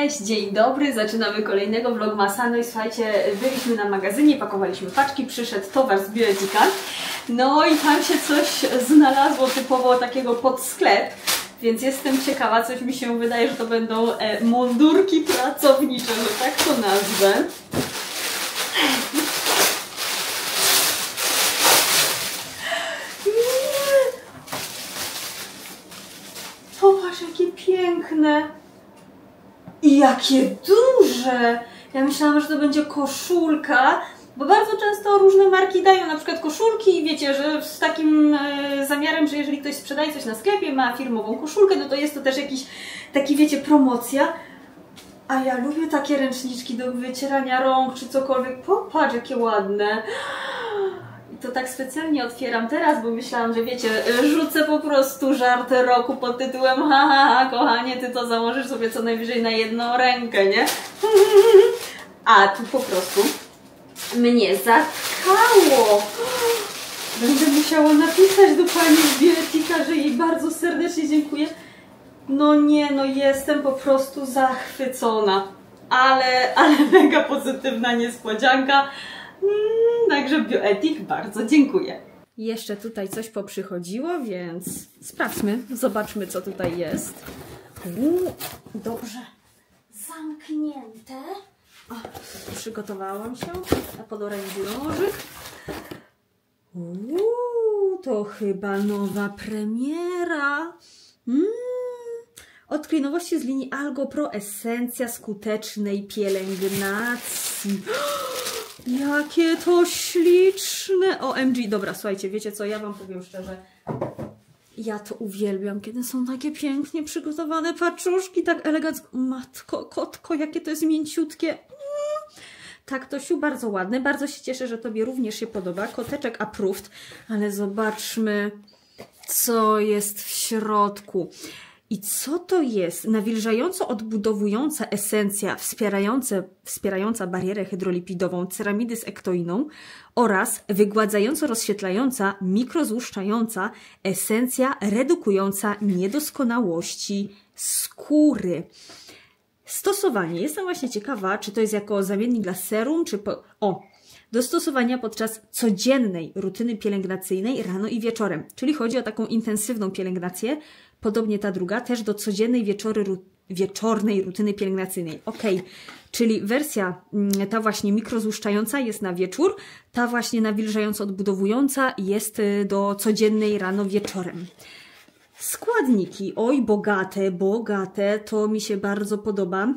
Cześć, dzień dobry, zaczynamy kolejnego vlogmasa. No i słuchajcie, byliśmy na magazynie, pakowaliśmy paczki, przyszedł towar z Bioetika. No i tam się coś znalazło typowo takiego pod sklep, więc jestem ciekawa, coś mi się wydaje, że to będą mundurki pracownicze, że tak to nazwę. Popatrz, jakie piękne! I jakie duże! Ja myślałam, że to będzie koszulka, bo bardzo często różne marki dają na przykład koszulki i wiecie, że z takim zamiarem, że jeżeli ktoś sprzedaje coś na sklepie, ma firmową koszulkę, no to jest to też jakiś taki, wiecie, promocja. A ja lubię takie ręczniczki do wycierania rąk czy cokolwiek. Popatrz, jakie ładne! I to tak specjalnie otwieram teraz, bo myślałam, że wiecie, rzucę po prostu żart roku pod tytułem ha, kochanie, ty to założysz sobie co najwyżej na jedną rękę, nie? A tu po prostu mnie zatkało. Będę musiała napisać do pani z Bioetika, że jej bardzo serdecznie dziękuję. No nie, no jestem po prostu zachwycona. Ale mega pozytywna niespodzianka. Także Bioetik, bardzo dziękuję. Jeszcze tutaj coś poprzychodziło, więc sprawdźmy, zobaczmy, co tutaj jest. Dobrze zamknięte. O, przygotowałam się na podorędziu nożyk. To chyba nowa premiera. Odkryj nowości z linii Algo Pro Esencja skutecznej pielęgnacji. Jakie to śliczne! OMG! Dobra, słuchajcie, wiecie co? Ja wam powiem szczerze. Ja to uwielbiam, kiedy są takie pięknie przygotowane paczuszki, tak elegancko. Matko, kotko, jakie to jest mięciutkie. Tak, Tosiu, bardzo ładne. Bardzo się cieszę, że tobie również się podoba. Koteczek approved. Ale zobaczmy, co jest w środku. I co to jest? Nawilżająco odbudowująca esencja wspierająca barierę hydrolipidową ceramidy z ektoiną oraz wygładzająco rozświetlająca, mikrozłuszczająca esencja redukująca niedoskonałości skóry. Stosowanie. Jestem właśnie ciekawa, czy to jest jako zamiennik dla serum, czy do stosowania podczas codziennej rutyny pielęgnacyjnej rano i wieczorem. Czyli chodzi o taką intensywną pielęgnację. Podobnie ta druga, też do codziennej wieczornej rutyny pielęgnacyjnej. Ok, czyli wersja ta właśnie mikrozłuszczająca jest na wieczór, ta właśnie nawilżająco odbudowująca jest do codziennej rano wieczorem. Składniki, oj bogate, to mi się bardzo podoba.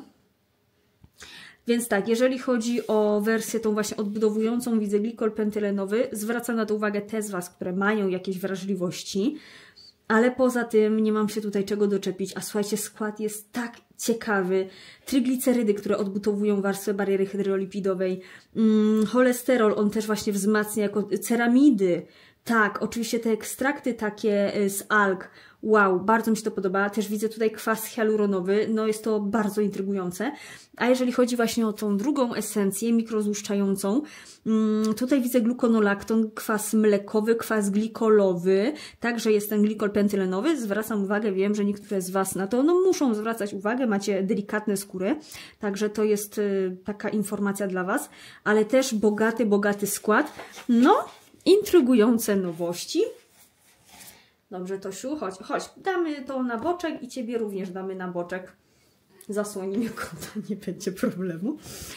Więc tak, jeżeli chodzi o wersję tą właśnie odbudowującą, widzę glikol pentylenowy, zwracam na to uwagę te z Was, które mają jakieś wrażliwości. Ale poza tym nie mam się tutaj czego doczepić, a słuchajcie, skład jest tak ciekawy. Tryglicerydy, które odbudowują warstwę bariery hydrolipidowej. Cholesterol, on też właśnie wzmacnia jako ceramidy. Tak, oczywiście te ekstrakty takie z alg. Wow, bardzo mi się to podoba. Też widzę tutaj kwas hialuronowy, no jest to bardzo intrygujące. A jeżeli chodzi właśnie o tą drugą esencję mikrozłuszczającą, tutaj widzę gluconolakton, kwas mlekowy, kwas glikolowy, także jest ten glikol pentylenowy. Zwracam uwagę, wiem, że niektóre z Was na to muszą zwracać uwagę, macie delikatne skóry, także to jest taka informacja dla Was, ale też bogaty skład. No, intrygujące nowości. Dobrze, Tosiu, chodź, damy to na boczek i Ciebie również damy na boczek. Zasłonimy kota, nie będzie problemu.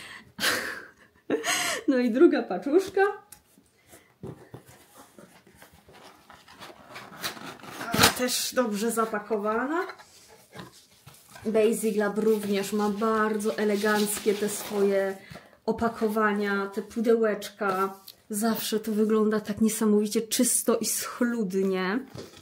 No i druga paczuszka. Też dobrze zapakowana. Basic Lab również ma bardzo eleganckie te swoje opakowania, te pudełeczka. Zawsze to wygląda tak niesamowicie czysto i schludnie.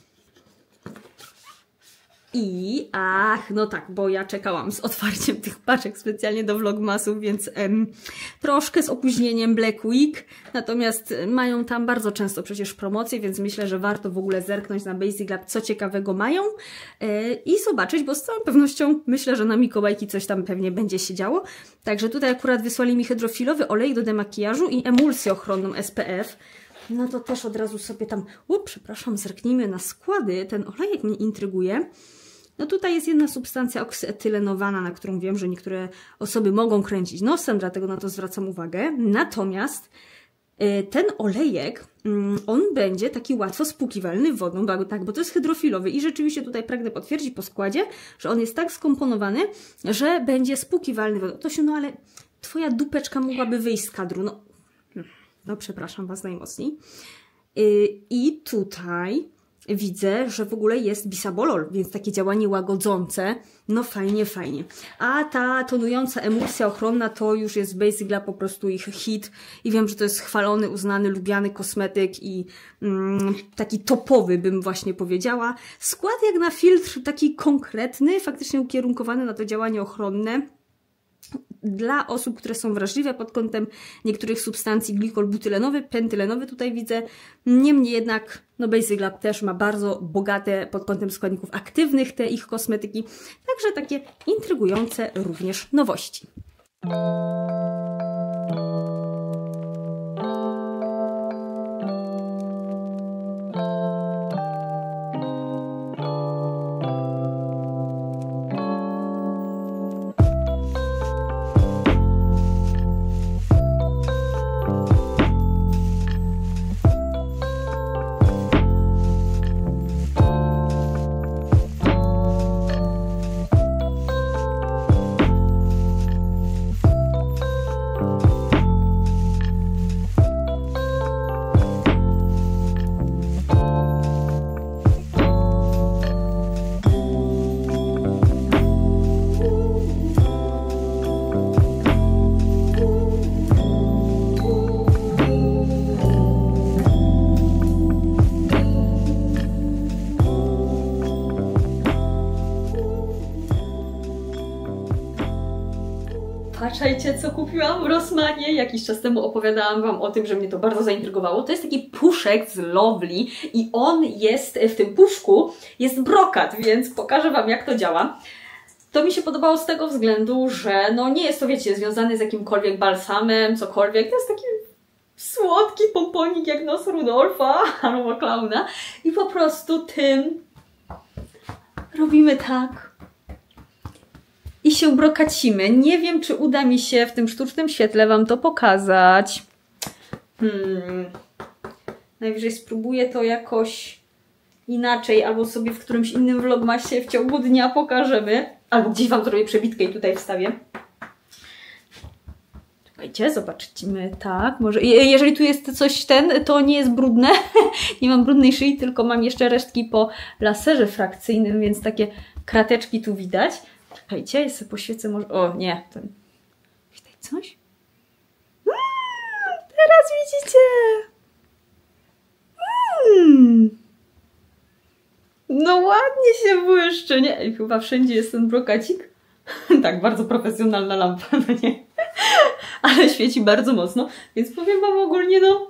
No tak, bo ja czekałam z otwarciem tych paczek specjalnie do vlogmasów, więc troszkę z opóźnieniem Black Week, natomiast mają tam bardzo często przecież promocje, więc myślę, że warto w ogóle zerknąć na Basic Lab, co ciekawego mają i zobaczyć, bo z całą pewnością myślę, że na Mikołajki coś tam pewnie będzie się działo. Także tutaj akurat wysłali mi hydrofilowy olej do demakijażu i emulsję ochronną SPF. No to też od razu sobie tam, przepraszam, zerknijmy na składy. Ten olejek mnie intryguje. No tutaj jest jedna substancja oksyetylenowana, na którą wiem, że niektóre osoby mogą kręcić nosem, dlatego na to zwracam uwagę. Natomiast ten olejek, on będzie taki łatwo spłukiwalny wodą, bo to jest hydrofilowy i rzeczywiście tutaj pragnę potwierdzić po składzie, że on jest tak skomponowany, że będzie spłukiwalny wodą. To się, no ale twoja dupeczka mogłaby wyjść z kadru. No przepraszam Was najmocniej. I tutaj widzę, że w ogóle jest bisabolol, więc takie działanie łagodzące. No fajnie, fajnie. A ta tonująca emulsja ochronna to już jest Basic Lab po prostu ich hit. I wiem, że to jest chwalony, uznany, lubiany kosmetyk i taki topowy, bym właśnie powiedziała. Skład jak na filtr taki konkretny, faktycznie ukierunkowany na to działanie ochronne. Dla osób, które są wrażliwe pod kątem niektórych substancji, glikol butylenowy, pentylenowy tutaj widzę. Niemniej jednak, no Basic Lab też ma bardzo bogate pod kątem składników aktywnych te ich kosmetyki. Także takie intrygujące również nowości. Patrzajcie, co kupiłam w Rossmanie. Jakiś czas temu opowiadałam Wam o tym, że mnie to bardzo zaintrygowało. To jest taki puszek z Lovely i on jest, w tym puszku jest brokat, więc pokażę Wam, jak to działa. To mi się podobało z tego względu, że no nie jest to, wiecie, związany z jakimkolwiek balsamem, cokolwiek. To jest taki słodki pomponik jak nos Rudolfa albo klauna. I po prostu tym robimy tak. I się brokacimy. Nie wiem, czy uda mi się w tym sztucznym świetle Wam to pokazać. Najwyżej spróbuję to jakoś inaczej, albo sobie w którymś innym vlogmasie w ciągu dnia pokażemy. Albo gdzieś Wam zrobię przebitkę i tutaj wstawię. Czekajcie, zobaczymy. Tak, może. Jeżeli tu jest coś to nie jest brudne. Nie mam brudnej szyi, tylko mam jeszcze resztki po laserze frakcyjnym, więc takie krateczki tu widać. Czekajcie, ja sobie poświecę może... O, nie. Widać coś? Teraz widzicie! No ładnie się błyszczy, nie? Chyba wszędzie jest ten brokacik. Tak, bardzo profesjonalna lampa, no nie? Ale świeci bardzo mocno, więc powiem Wam ogólnie, no...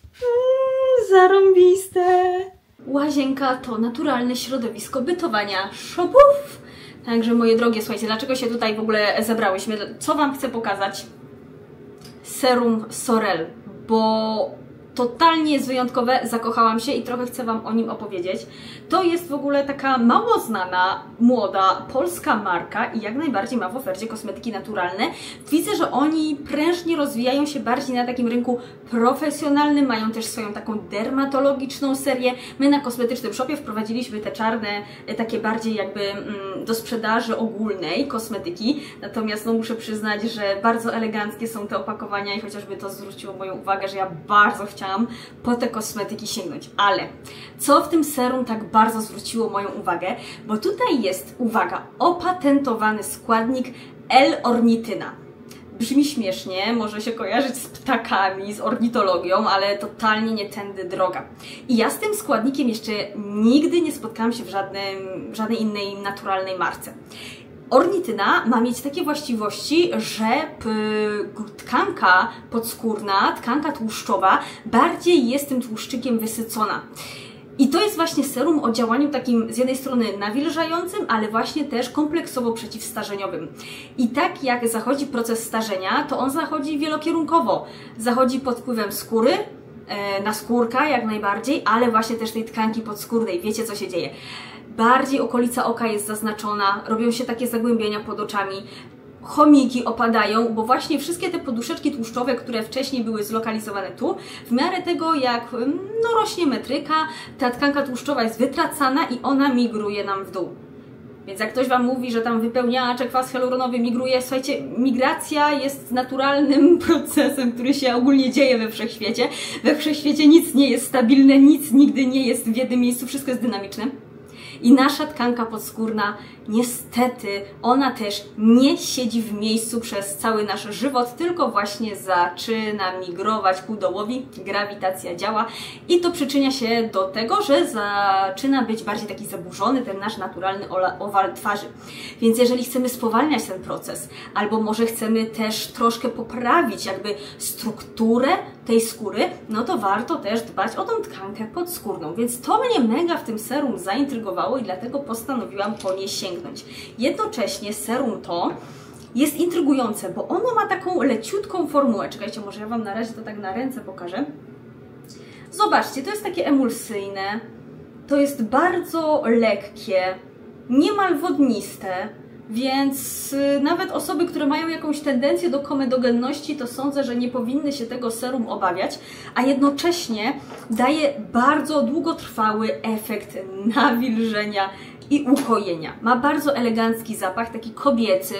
zarąbiste! Łazienka to naturalne środowisko bytowania shopów. Także moje drogie, słuchajcie, dlaczego się tutaj w ogóle zebrałyśmy? Co Wam chcę pokazać? Serum Sorel, bo totalnie jest wyjątkowe, zakochałam się i trochę chcę Wam o nim opowiedzieć. To jest w ogóle taka mało znana, młoda, polska marka i jak najbardziej ma w ofercie kosmetyki naturalne. Widzę, że oni prężnie rozwijają się bardziej na takim rynku profesjonalnym, mają też swoją taką dermatologiczną serię. My na kosmetycznym shopie wprowadziliśmy te czarne, takie bardziej jakby do sprzedaży ogólnej kosmetyki, natomiast no muszę przyznać, że bardzo eleganckie są te opakowania i chociażby to zwróciło moją uwagę, że ja bardzo chciałam po te kosmetyki sięgnąć. Ale co w tym serum tak bardzo zwróciło moją uwagę? Bo tutaj jest, uwaga, opatentowany składnik L-ornityna. Brzmi śmiesznie, może się kojarzyć z ptakami, z ornitologią, ale totalnie nie tędy droga. I ja z tym składnikiem jeszcze nigdy nie spotkałam się w żadnej innej naturalnej marce. Ornityna ma mieć takie właściwości, że tkanka podskórna, tkanka tłuszczowa bardziej jest tym tłuszczykiem wysycona. I to jest właśnie serum o działaniu takim z jednej strony nawilżającym, ale właśnie też kompleksowo przeciwstarzeniowym. I tak jak zachodzi proces starzenia, to on zachodzi wielokierunkowo. Zachodzi pod wpływem skóry, naskórka jak najbardziej, ale właśnie też tej tkanki podskórnej. Wiecie, co się dzieje. bardziej okolica oka jest zaznaczona, robią się takie zagłębienia pod oczami, chomiki opadają, bo właśnie wszystkie te poduszeczki tłuszczowe, które wcześniej były zlokalizowane tu, w miarę tego jak no, rośnie metryka, ta tkanka tłuszczowa jest wytracana i ona migruje nam w dół. Więc jak ktoś Wam mówi, że tam wypełniacze, kwas hialuronowy migruje, słuchajcie, migracja jest naturalnym procesem, który się ogólnie dzieje we wszechświecie. We wszechświecie nic nie jest stabilne, nic nigdy nie jest w jednym miejscu, wszystko jest dynamiczne. I nasza tkanka podskórna, niestety, ona też nie siedzi w miejscu przez cały nasz żywot, tylko właśnie zaczyna migrować ku dołowi, grawitacja działa i to przyczynia się do tego, że zaczyna być bardziej taki zaburzony ten nasz naturalny owal twarzy. Więc jeżeli chcemy spowalniać ten proces, albo może chcemy też troszkę poprawić jakby strukturę tej skóry, no to warto też dbać o tą tkankę podskórną. Więc to mnie mega w tym serum zaintrygowało i dlatego postanowiłam po nie sięgnąć. Jednocześnie serum to jest intrygujące, bo ono ma taką leciutką formułę. Czekajcie, może ja Wam na razie to tak na ręce pokażę. Zobaczcie, to jest takie emulsyjne, to jest bardzo lekkie, niemal wodniste, więc nawet osoby, które mają jakąś tendencję do komedogenności, to sądzę, że nie powinny się tego serum obawiać, a jednocześnie daje bardzo długotrwały efekt nawilżenia i ukojenia. Ma bardzo elegancki zapach, taki kobiecy,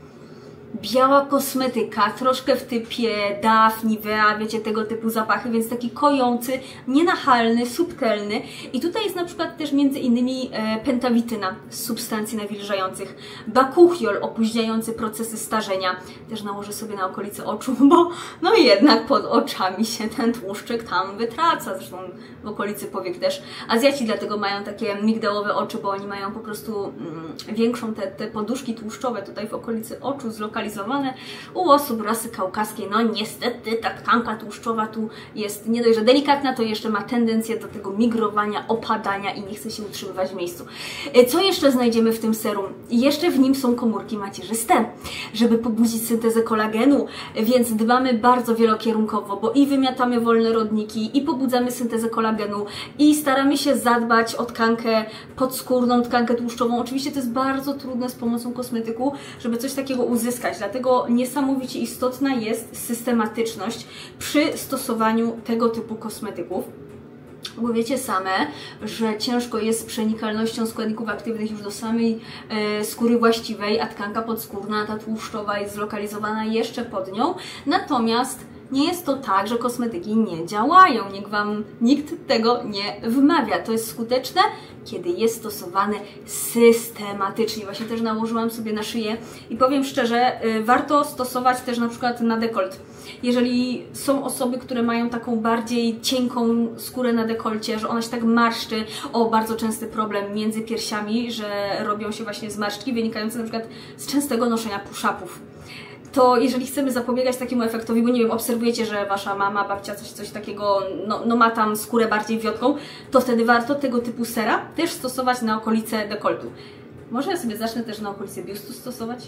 biała kosmetyka, troszkę w typie Dove, Nivea, wiecie, tego typu zapachy, więc taki kojący, nienachalny, subtelny. I tutaj jest na przykład też między innymi pentawityna z substancji nawilżających, bakuchiol opóźniający procesy starzenia. Też nałożę sobie na okolice oczu, bo no jednak pod oczami się ten tłuszczyk tam wytraca, zresztą w okolicy powiek też. Azjaci dlatego mają takie migdałowe oczy, bo oni mają po prostu większą te poduszki tłuszczowe tutaj w okolicy oczu zlokalizowane. U osób rasy kaukaskiej, no niestety ta tkanka tłuszczowa tu jest nie dość, że delikatna, to jeszcze ma tendencję do tego migrowania, opadania i nie chce się utrzymywać w miejscu. Co jeszcze znajdziemy w tym serum? Jeszcze w nim są komórki macierzyste, żeby pobudzić syntezę kolagenu, więc dbamy bardzo wielokierunkowo, bo i wymiatamy wolne rodniki, i pobudzamy syntezę kolagenu, i staramy się zadbać o tkankę podskórną, tkankę tłuszczową. Oczywiście to jest bardzo trudne z pomocą kosmetyku, żeby coś takiego uzyskać. Dlatego niesamowicie istotna jest systematyczność przy stosowaniu tego typu kosmetyków. Bo wiecie same, że ciężko jest z przenikalnością składników aktywnych już do samej skóry właściwej, a tkanka podskórna, ta tłuszczowa, jest zlokalizowana jeszcze pod nią. Natomiast nie jest to tak, że kosmetyki nie działają. Nikt tego nie wmawia. To jest skuteczne, kiedy jest stosowane systematycznie. Właśnie też nałożyłam sobie na szyję i powiem szczerze, warto stosować też na przykład na dekolt. Jeżeli są osoby, które mają taką bardziej cienką skórę na dekolcie, że ona się tak marszczy, bardzo częsty problem między piersiami, że robią się właśnie zmarszczki wynikające na przykład z częstego noszenia push-upów. To jeżeli chcemy zapobiegać takiemu efektowi, bo nie wiem, obserwujecie, że Wasza mama, babcia coś takiego, no ma tam skórę bardziej wiotką, to wtedy warto tego typu sera też stosować na okolice dekoltu. Może ja sobie zacznę też na okolice biustu stosować?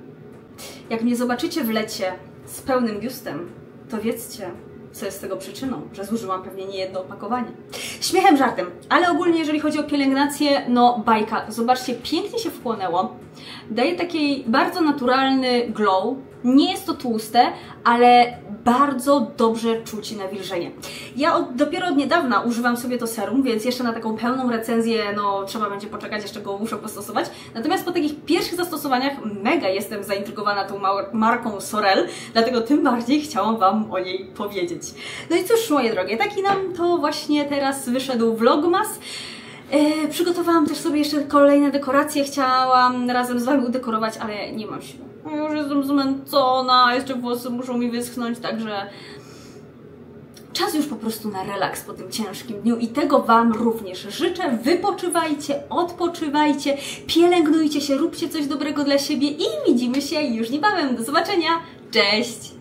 Jak mnie zobaczycie w lecie z pełnym biustem, to wiedzcie, co jest tego przyczyną, że zużyłam pewnie nie jedno opakowanie. Śmiechem, żartem, ale ogólnie jeżeli chodzi o pielęgnację, no bajka. Zobaczcie, pięknie się wchłonęło. Daje taki bardzo naturalny glow. Nie jest to tłuste, ale bardzo dobrze czuć nawilżenie. Ja dopiero od niedawna używam sobie to serum, więc jeszcze na taką pełną recenzję, no trzeba będzie poczekać, jeszcze go muszę postosować. Natomiast po takich pierwszych zastosowaniach mega jestem zaintrygowana tą marką Sorel, dlatego tym bardziej chciałam Wam o niej powiedzieć. No i cóż, moje drogie, taki nam to właśnie teraz wyszedł vlogmas. Przygotowałam też sobie jeszcze kolejne dekoracje, chciałam razem z Wami udekorować, ale nie mam siły. Już jestem zmęczona, jeszcze włosy muszą mi wyschnąć, także czas już po prostu na relaks po tym ciężkim dniu i tego Wam również życzę. Wypoczywajcie, odpoczywajcie, pielęgnujcie się, róbcie coś dobrego dla siebie i widzimy się już niebawem. Do zobaczenia, cześć!